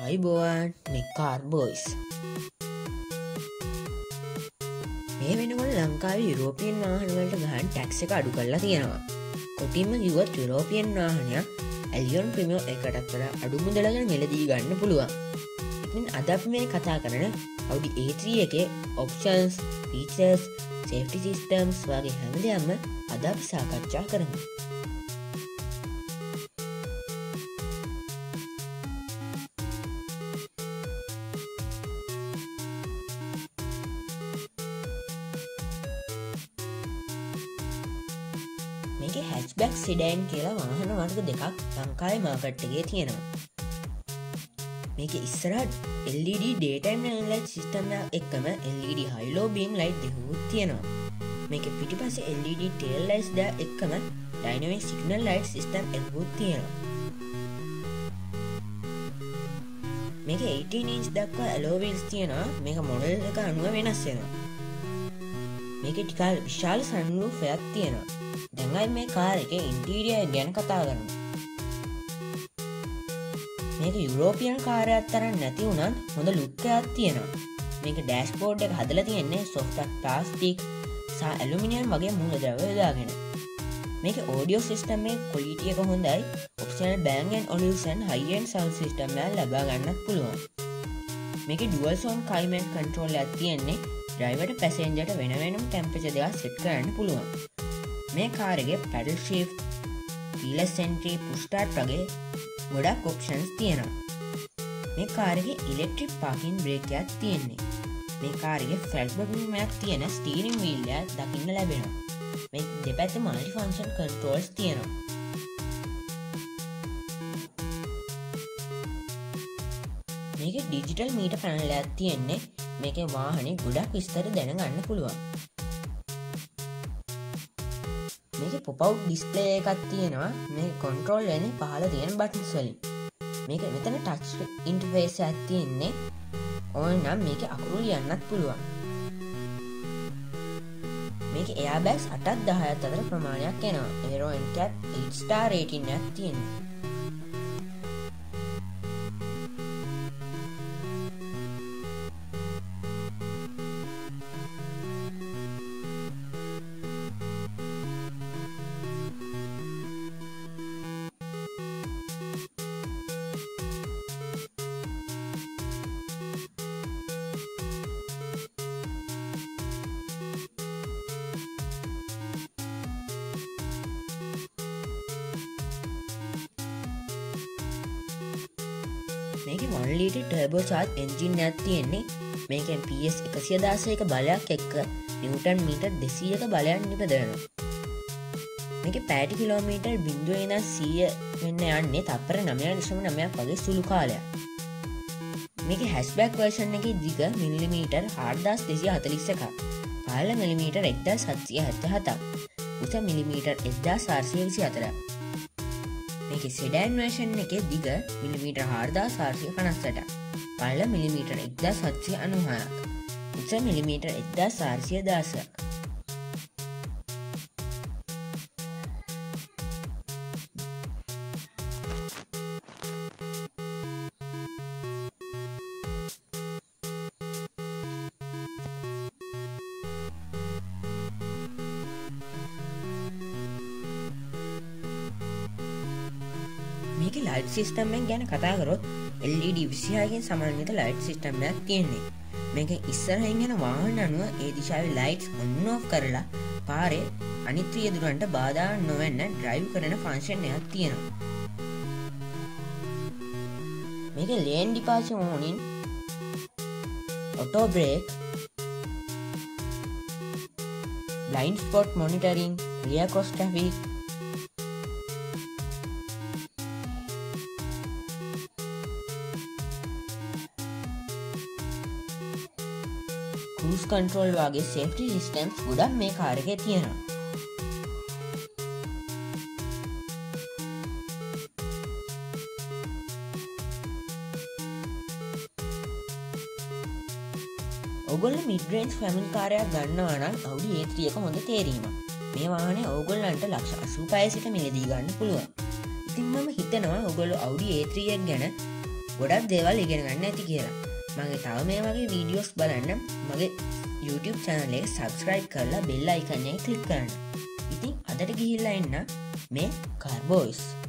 ආයිබෝවන් මේ car boys මේ වෙනකොට ලංකාවේ යුරෝපියන් වාහනවලට ගහන ටැක්ස් එක අඩු කරලා තියෙනවා. කොටින්ම කිව්වොත් යුරෝපියන් වාහනයක් ඇලියන් ප්‍රීමියම් එකටත් වඩා අඩු මුදලකට මිලදී ගන්න පුළුවන්. ඉතින් අද අපි මේ කතා කරන Audi A3 එකේ options, features, safety systems වගේ හැම දෙයක්ම අද අපි සාකච්ඡා කරමු. මේක හැච්බැක් සිඩෑන් කියලා වාහන වර්ග දෙකක් ලංකාවේ මාකට් එකේ තියෙනවා. මේක ඉස්සරහට LED daytime light system එකම LED high low beam light දෙකකුත් තියෙනවා. මේක පිටිපස්සේ LED tail lights එකම dynamic signal light system එකකුත් තියෙනවා. මේක 18 inch දක්වා alloy wheels තියෙනවා. මේක මොඩල් එක අනුව වෙනස් වෙනවා. මේක ටිකක් විශාල sunroof එකක් තියෙනවා. දැන් මේ කාර් එකේ ඉන්ටීරියර් ගැන කතා කරමු. මේක යුරෝපියන් කාර් එකක් තරම් නැති වුණත් හොඳ ලුක් එකක් තියෙනවා. මේක ඩෑෂ්බෝඩ් එක හදලා තියෙන්නේ soft plastic සහ ඇලුමිනියම් වගේ මූලද්‍රව්‍ය යොදාගෙන. මේක ඔඩියෝ සිස්ටම් එකේ ක්වොලිටි එක හොඳයි. Optional Bang & Olufsen high end sound system එක ලබා ගන්නත් පුළුවන්. මේකේ dual zone climate control එකක් තියෙන්නේ. ඩ්‍රයිවර්ට පැසෙන්ජර්ට වෙන වෙනම ටෙම්පරේචර් දෙකක් සෙට් කරන්න පුළුවන්. මේ කාර් එකේ paddle shift, keyless entry, push start වගේ ගොඩක් ඔප්ෂන්ස් තියෙනවා. මේ කාර් එකේ ඉලෙක්ට්‍රික් පාකින් බ්‍රේක් එකක් තියෙන්නේ. මේ කාර් එකේ ෆ්ලැට් බටන් එකක් තියෙන ස්ටීරින් වීල් එක දකින්න ලැබෙනවා. මේ දෙපැත්තේ මල්ටි ෆන්ක්ෂන් කන්ට්‍රෝල්ස් තියෙනවා. මේකේ ඩිජිටල් මීටර් පැනල් එකක් තියෙන්නේ. මේකේ වාහනේ ගොඩක් විස්තර දැනගන්න පුළුවන්. මේකේ pop-out display එකක් තියෙනවා. මේ control වෙන්නේ පහළ තියෙන buttons වලින්. මේක මෙතන touch interface එකක් තියෙන්නේ. ඕන නම් මේකේ අකුරු ලියන්නත් පුළුවන්. මේකේ airbags 8ක් 10ක් අතර ප්‍රමාණයක් එනවා. Aero NCAP 8 star rating එකක් තියෙනවා. මේකේ 1 litre turbo charge engine එකක් තියෙන්නේ. මේකෙන් PS 116ක බලයක් එක්ක නිව්ටන් මීටර් 200ක බලයක් නිපදවනවා. මේකේ පැටි කිලෝමීටර් 0 ඉඳන් 100 වෙන්න යන්නේ තප්පර 9.9ක් වගේ සුළු කාලයක්. මේකේ හැෂ්බැක් version එකේ දිග මිලිමීටර් 4241ක්, පහළ මිලිමීටර් 1777ක්, උස මිලිමීටර් 1424ක්. මේකේ sedan version එකේ දිග මිලිමීටර් 4458ක්, පහළ මිලිමීටර් 1796ක්, උස මිලිමීටර් 1416ක්. මේකේ ලයිට් සිස්ටම් එක ගැන කතා කරොත් LED 26කින් සමන්විත ලයිට් සිස්ටම් එකක් තියෙන්නේ. මේකෙන් ඉස්සරහින් යන වාහන අනුව ඒ දිශාවේ ලයිට්ස් ඔන් ඔෆ් කරලා පාරේ අනිත් විදුරන්ට බාධා නොවෙන්න ඩ්‍රයිව් කරන ෆන්ක්ෂන් එකක් තියෙනවා. මේකේ lane departure warning, auto brake, blind spot monitoring, rear cross traffic, cruise control වගේ safety systems ගොඩක් මේ කාර් එකේ තියෙනවා. ඔයගොල්ලෝ mid range family කාර් එකක් ගන්නවා නම් Audi A3 එක හොඳ තේරීමක්. මේ වාහනේ ඔයගොල්ලන්ට ලක්ෂ 86 සිට මිලදී ගන්න පුළුවන්. ඉතින් මම හිතනවා ඔයගොල්ලෝ Audi A3 එක ගැන ගොඩක් දේවල් ඉගෙන ගන්න ඇති කියලා. මගේ තව මේ වගේ වීඩියෝස් බලන්න මගේ YouTube channel එක subscribe කරලා bell icon එක click කරන්න. ඉතින් අදට ගිහිල්ලා එන්න මේ Car Boys